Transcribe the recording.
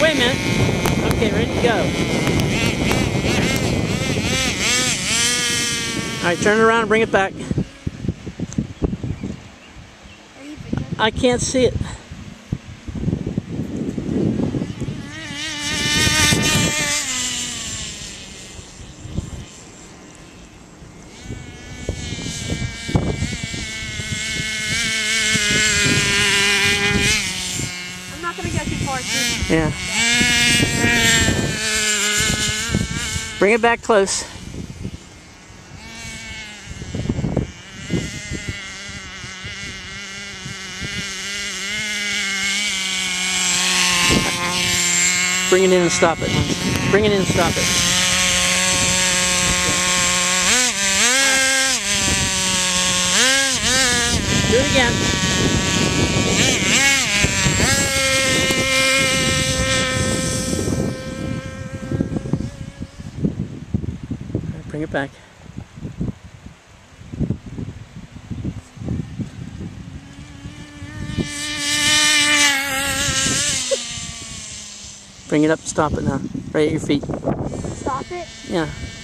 wait a minute. Okay, ready to go. Alright, turn it around and bring it back. I can't see it. I'm not going to go too far. Yeah. Bring it back close. Bring it in and stop it. Bring it in and stop it. Do it again. Bring it back. Bring it up, stop it now. Right at your feet. Stop it? Yeah.